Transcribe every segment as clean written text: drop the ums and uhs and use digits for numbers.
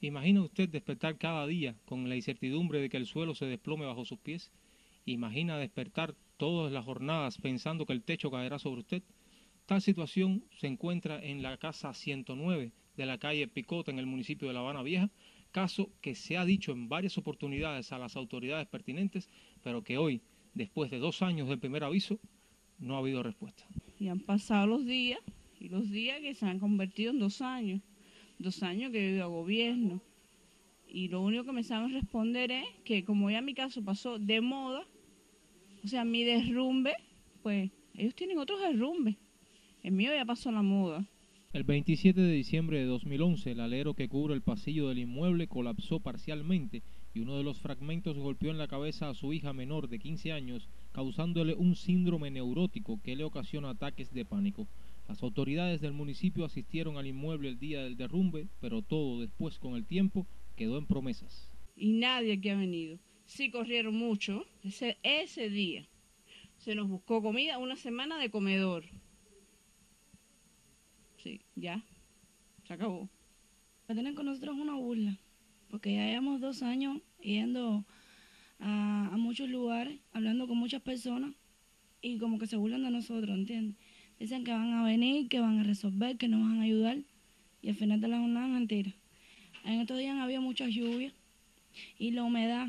¿Imagina usted despertar cada día con la incertidumbre de que el suelo se desplome bajo sus pies? ¿Imagina despertar todas las jornadas pensando que el techo caerá sobre usted? Tal situación se encuentra en la casa 109 de la calle Picota en el municipio de La Habana Vieja, caso que se ha dicho en varias oportunidades a las autoridades pertinentes, pero que hoy, después de 2 años del primer aviso, no ha habido respuesta. Y han pasado los días, y los días que se han convertido en 2 años, 2 años que he ido a gobierno. Y lo único que me saben responder es que como ya mi caso pasó de moda, o sea, mi derrumbe, pues ellos tienen otros derrumbes. El mío ya pasó la moda. El 27 de diciembre de 2011, el alero que cubre el pasillo del inmueble colapsó parcialmente y uno de los fragmentos golpeó en la cabeza a su hija menor de 15 años, causándole un síndrome neurótico que le ocasiona ataques de pánico. Las autoridades del municipio asistieron al inmueble el día del derrumbe, pero todo después, con el tiempo, quedó en promesas. Y nadie aquí ha venido. Sí corrieron mucho. Ese día se nos buscó comida, una semana de comedor. Sí, ya, se acabó. Va a tener con nosotros una burla, porque ya llevamos 2 años yendo a muchos lugares, hablando con muchas personas, y como que se burlan de nosotros, ¿entiendes? Dicen que van a venir, que van a resolver, que nos van a ayudar, y al final de la jornada es mentira. En estos días había mucha lluvia, y la humedad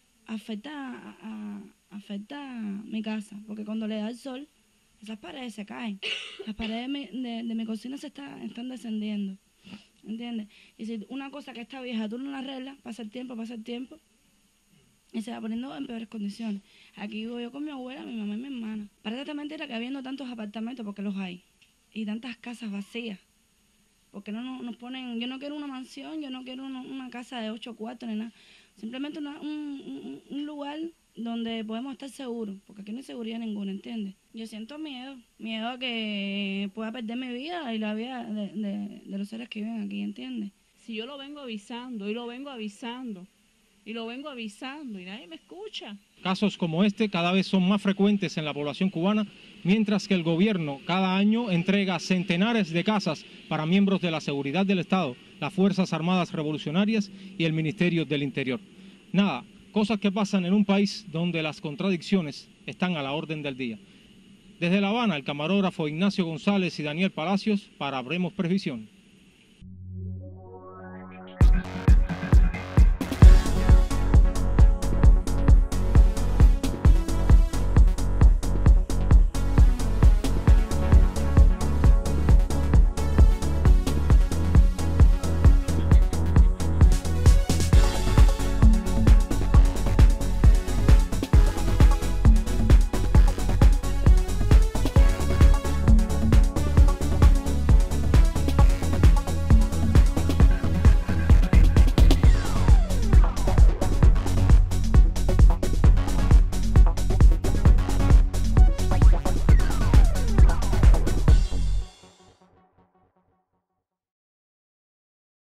afecta mi casa, porque cuando le da el sol, esas paredes se caen. Las paredes de mi cocina están descendiendo, ¿entiendes? Y si una cosa que está vieja tú no la arreglas, pasa el tiempo, y se va poniendo en peores condiciones. Aquí vivo yo con mi abuela, mi mamá y mi hermana. Parece mentira que habiendo tantos apartamentos, porque los hay, y tantas casas vacías, porque no nos ponen, yo no quiero una mansión, yo no quiero una casa de 8 cuartos ni nada, simplemente un lugar donde podemos estar seguros, porque aquí no hay seguridad ninguna, ¿entiendes? Yo siento miedo a que pueda perder mi vida y la vida de los seres que viven aquí, ¿entiendes? Si yo lo vengo avisando, y lo vengo avisando, y lo vengo avisando, y nadie me escucha. Casos como este cada vez son más frecuentes en la población cubana, mientras que el gobierno cada año entrega centenares de casas para miembros de la seguridad del Estado, las Fuerzas Armadas Revolucionarias y el Ministerio del Interior. Nada, cosas que pasan en un país donde las contradicciones están a la orden del día. Desde La Habana, el camarógrafo Ignacio González y Daniel Palacios para Habremos Previsión.